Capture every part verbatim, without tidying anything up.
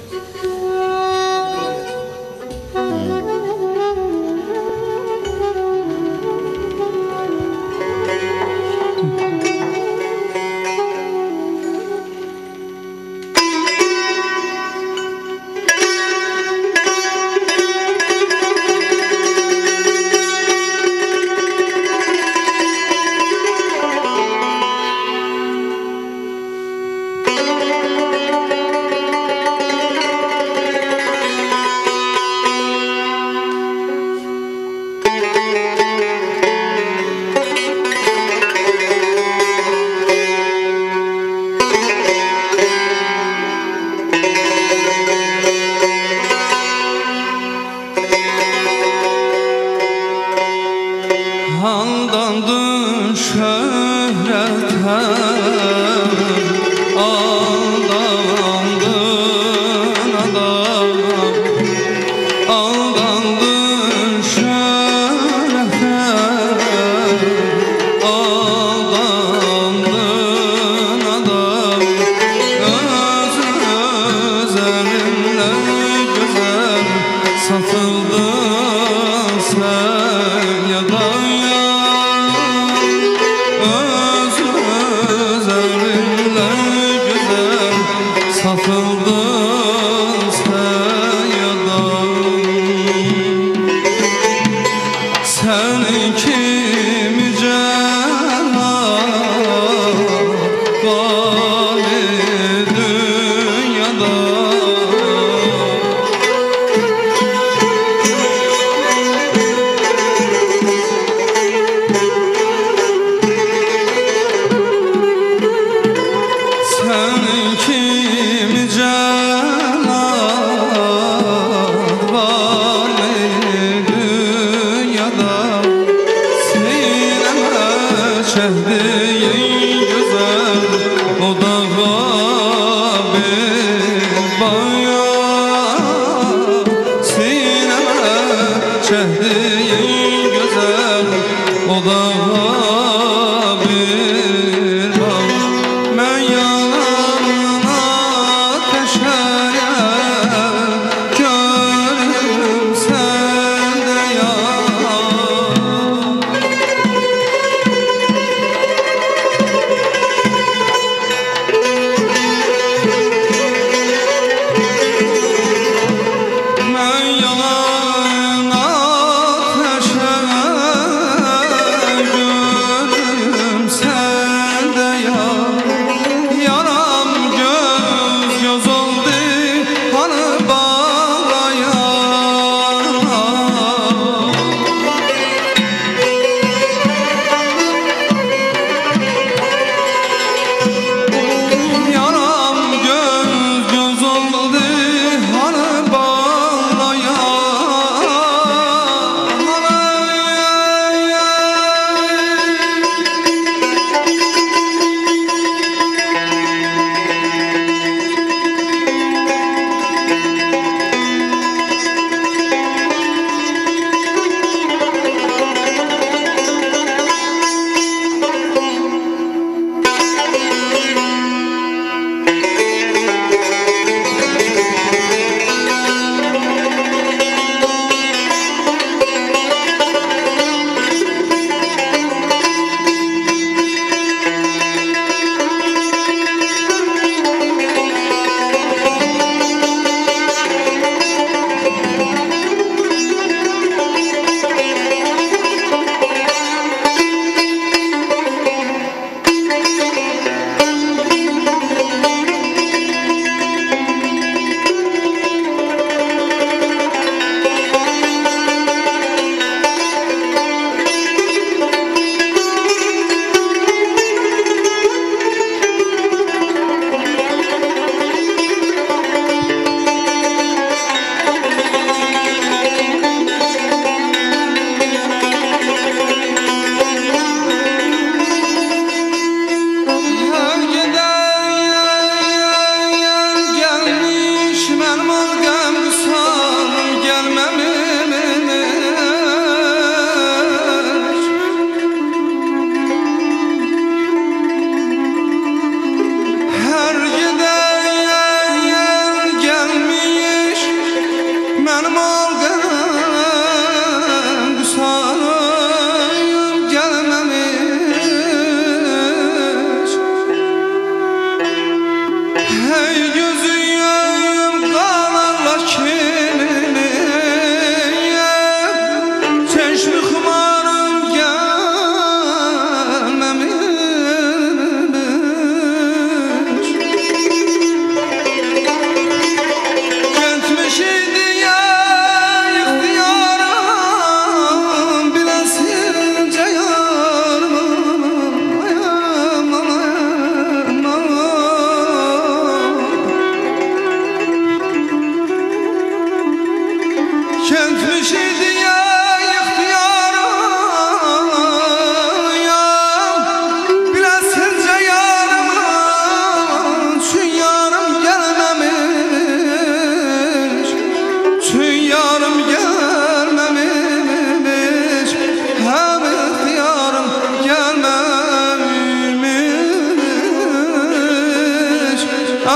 Aldandın şöhrete, aldandın adam. Aldandın şöhrete, aldandın adam. Öz özəlinlə güzel satıldın sen yadan. Satıldın sen yadan. Sen kimi cennet var dünyada. Sen kimi cennet var dünyada. Sineme çektiğin güzel o dağa bir bayan. Sineme çektiğin güzel o dağa bir bayan. Ben yanına teşekkür gönlüm sende ya.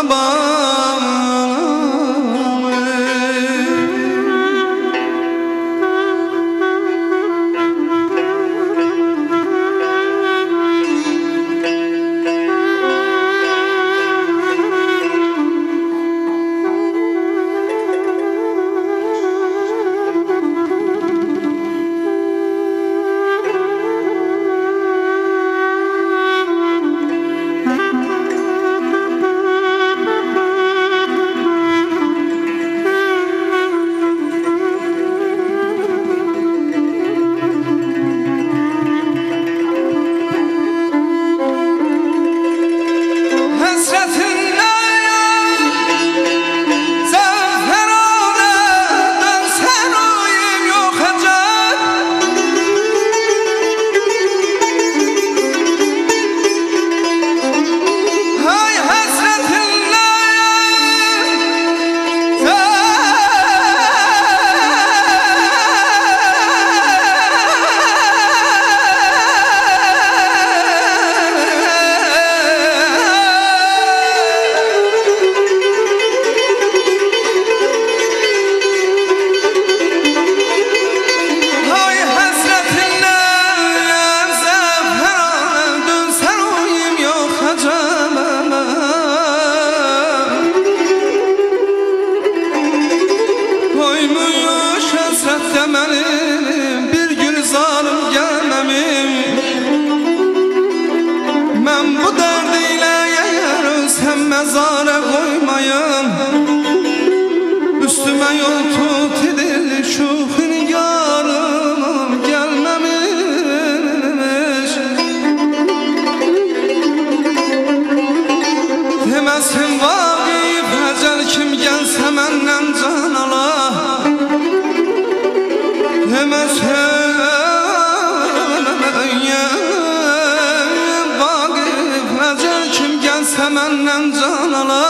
Səməndən can ala,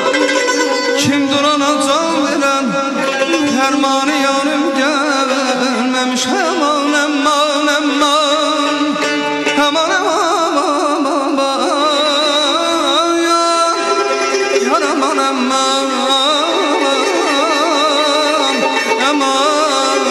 kim durana can verən, dərmanı yanım gəlməmiş. Aman aman aman, aman aman aman, yar aman aman aman,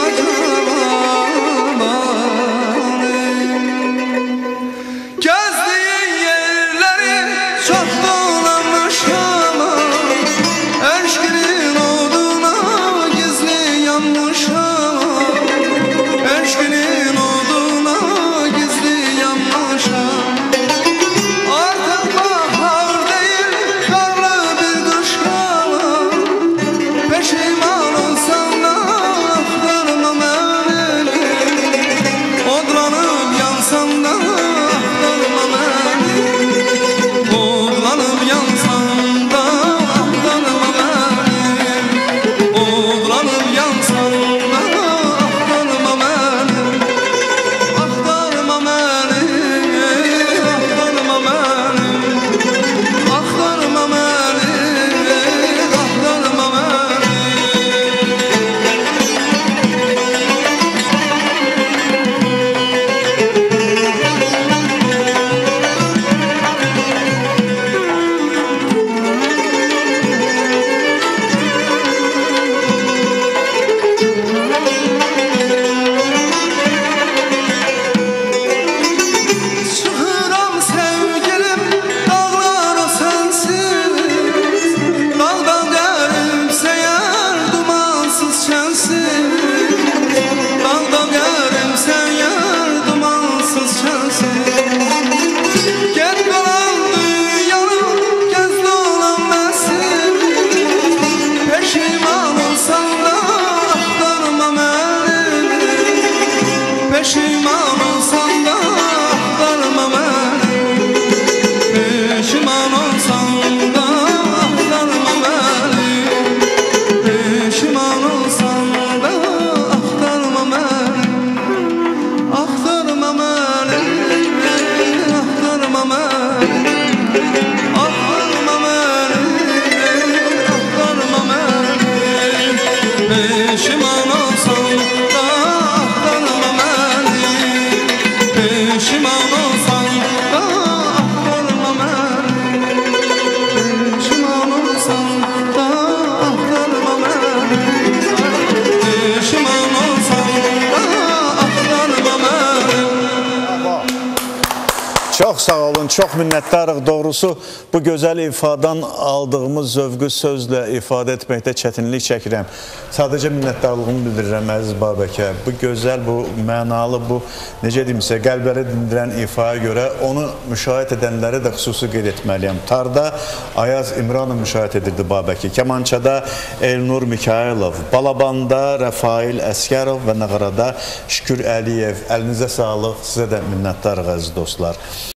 gezdiğin yerleri çok dolanmışam, aşkının oduna gizli yanmışam, aşkının oduna gizli yanmışam. Artık bahar değil, karlı bir kışam, peşiman olsam da aktarma beni, odlanıp yansam da aktarma beni, odlanıp yansam da aktarma beni, odlanıp yansam da aktarma beni, aktarma beni, aktarma beni, aktarma beni, aktarma beni. Çıxıram sevgilim, dağlar o sensiz, dağdan qəribsəyər dumansız çənsiz, dağdan qəribsəyər dumansız çənsiz. Get qalan dünyanı, gəz dolan məsin, peşiman olsam da axtarma məni, peşiman olsam da axtarma məni, peşiman olsam da axtarma məni, peşiman olsam da axtarma məni, axtarma məni, axtarma məni, axtarma məni, axtarma məni, peşiman olsam da axtarma məni, peşiman olsam da axtarma məni, sağ olun, çox minnətdarıq. Doğrusu bu gözəl ifadan aldığımız zövqü sözlə ifadə etməkdə çətinlik çəkirəm. Sadəcə minnətdarlığımı bildirirəm əziz Babəkə. Bu gözəl, bu mənalı, bu necə deyimsə, qəlbləri dindirən ifaya görə onu müşahidə edənləri də xüsusi qeyd etməliyəm. Tarda Ayaz İmranov müşahidə edirdi Babəki, Kəmançada Elnur Mikailov, Balabanda Rəfail Əskərov və Nağarada Şükür Əliyev. Əlinizə sağlıq, sizə də minnətdarıq əziz dostlar.